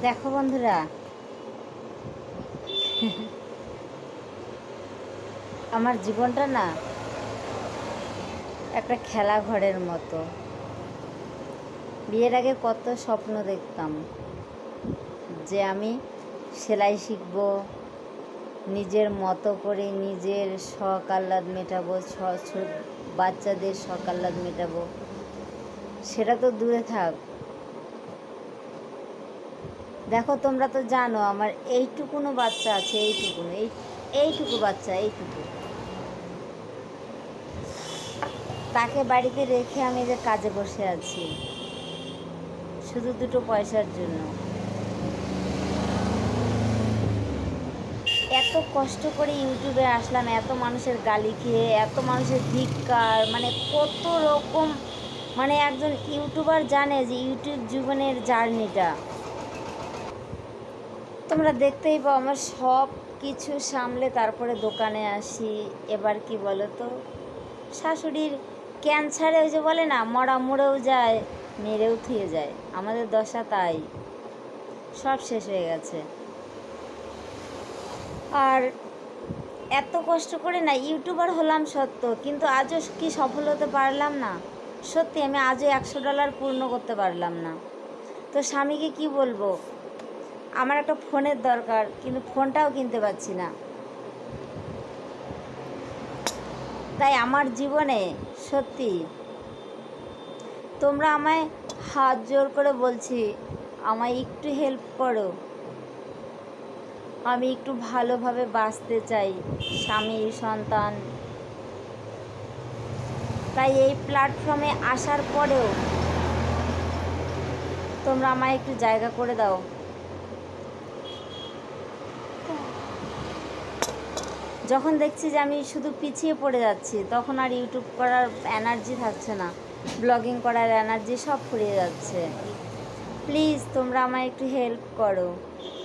দেখো বন্ধুরা, আমার জীবনটা না একটা খেলা ঘরের মতো। বিয়ের আগে কত স্বপ্ন দেখতাম যে আমি সেলাই শিখব, নিজের মতো করে নিজের শখ আহ্লাদ মেটাবো, বাচ্চাদের শখ আহ্লাদ মেটাবো। সেটা তো দূরে থাক। দেখো, তোমরা তো জানো আমার এইটুকুনো বাচ্চা আছে, এইটুকু বাচ্চা, এইটুকু। তাকে বাড়িতে রেখে আমি যে কাজে বসে আছি শুধু দুটো পয়সার জন্য। এত কষ্ট করে ইউটিউবে আসলাম, এত মানুষের গালি খেয়ে, এত মানুষের ধিক্কার, মানে কত রকম। মানে একজন ইউটিউবার জানে যে ইউটিউব জীবনের জার্নিটা। তোমরা দেখতেই পাও, আমার সব কিছু সামলে তারপরে দোকানে আসি। এবার কি বলো তো, শাশুড়ির ক্যান্সারে ওই যে বলে না, মরা মরেও যায়, মেরেও থুয়ে যায়। আমাদের দশা তাই, সব শেষ হয়ে গেছে। আর এত কষ্ট করে না ইউটিউবার হলাম সত্য, কিন্তু আজও কি সফল হতে পারলাম না। সত্যি আমি আজও $100 পূর্ণ করতে পারলাম না। তো স্বামীকে কি বলবো, আমার একটা ফোনের দরকার, কিন্তু ফোনটাও কিনতে পারছি না। তাই আমার জীবনে সত্যি তোমরা আমায় হাত জোর করে বলছি, আমায় একটু হেল্প করো। আমি একটু ভালোভাবে বাঁচতে চাই, স্বামী সন্তান। তাই এই প্ল্যাটফর্মে আসার পরেও তোমরা আমায় একটু জায়গা করে দাও। যখন দেখছি যে আমি শুধু পিছিয়ে পড়ে যাচ্ছি, তখন আর ইউটিউব করার এনার্জি থাকছে না, ব্লগিং করার এনার্জি সব ফুরিয়ে যাচ্ছে। প্লিজ তোমরা আমায় একটু হেল্প করো।